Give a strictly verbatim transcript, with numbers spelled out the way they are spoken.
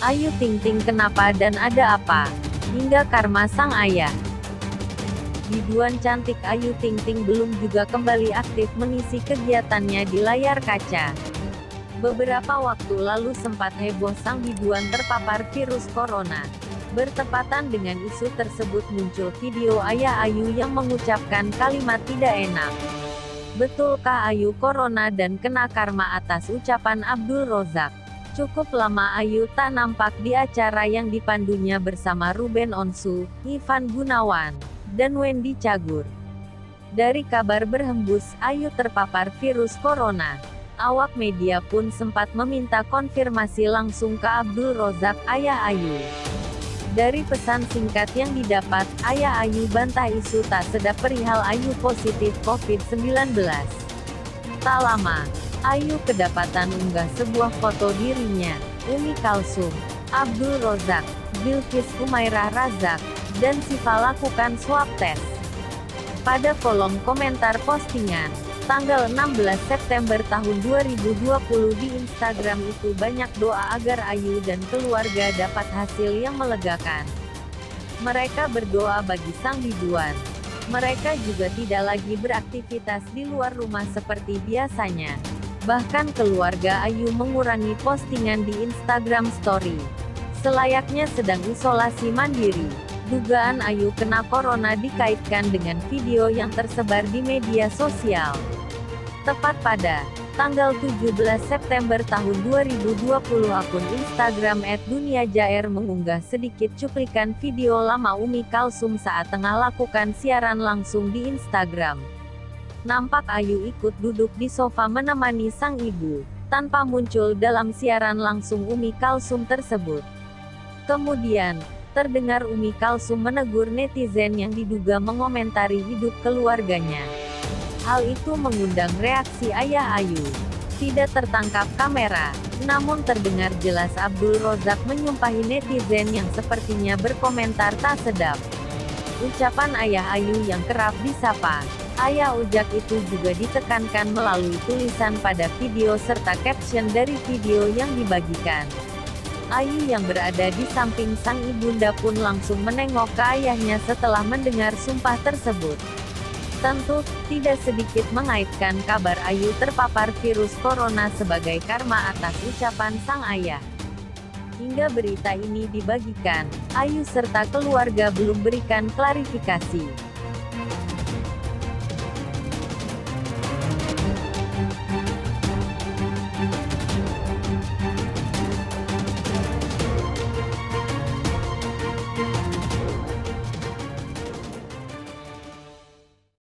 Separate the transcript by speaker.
Speaker 1: Ayu Ting Ting kenapa dan ada apa? Hingga karma sang ayah. Biduan cantik Ayu Ting Ting belum juga kembali aktif mengisi kegiatannya di layar kaca. Beberapa waktu lalu sempat heboh sang biduan terpapar virus corona. Bertepatan dengan isu tersebut muncul video ayah Ayu yang mengucapkan kalimat tidak enak. Betulkah Ayu corona dan kena karma atas ucapan Abdul Rozak? Cukup lama Ayu tak nampak di acara yang dipandunya bersama Ruben Onsu, Ivan Gunawan, dan Wendy Cagur. Dari kabar berhembus Ayu terpapar virus corona, awak media pun sempat meminta konfirmasi langsung ke Abdul Rozak, ayah Ayu. Dari pesan singkat yang didapat, ayah Ayu bantah isu tak sedap perihal Ayu positif covid sembilan belas. Tak lama, Ayu kedapatan unggah sebuah foto dirinya, Umi Kalsum, Abdul Rozak, Bilkis Humairah Razak, dan Siva lakukan swab test. Pada kolom komentar postingan, tanggal enam belas September tahun dua ribu dua puluh di Instagram itu banyak doa agar Ayu dan keluarga dapat hasil yang melegakan. Mereka berdoa bagi sang biduan. Mereka juga tidak lagi beraktivitas di luar rumah seperti biasanya. Bahkan keluarga Ayu mengurangi postingan di Instagram Story. Selayaknya sedang isolasi mandiri. Dugaan Ayu kena corona dikaitkan dengan video yang tersebar di media sosial. Tepat pada tanggal tujuh belas September tahun dua ribu dua puluh akun Instagram et dunia jaer mengunggah sedikit cuplikan video lama Umi Kalsum saat tengah lakukan siaran langsung di Instagram. Nampak Ayu ikut duduk di sofa menemani sang ibu, tanpa muncul dalam siaran langsung Umi Kalsum tersebut. Kemudian, terdengar Umi Kalsum menegur netizen yang diduga mengomentari hidup keluarganya. Hal itu mengundang reaksi ayah Ayu. Tidak tertangkap kamera, namun terdengar jelas Abdul Rozak menyumpahi netizen yang sepertinya berkomentar tak sedap. Ucapan ayah Ayu yang kerap disapa Ayah Ojak itu juga ditekankan melalui tulisan pada video serta caption dari video yang dibagikan. Ayu yang berada di samping sang ibunda pun langsung menengok ke ayahnya setelah mendengar sumpah tersebut. Tentu, tidak sedikit mengaitkan kabar Ayu terpapar virus corona sebagai karma atas ucapan sang ayah. Hingga berita ini dibagikan, Ayu serta keluarga belum berikan klarifikasi.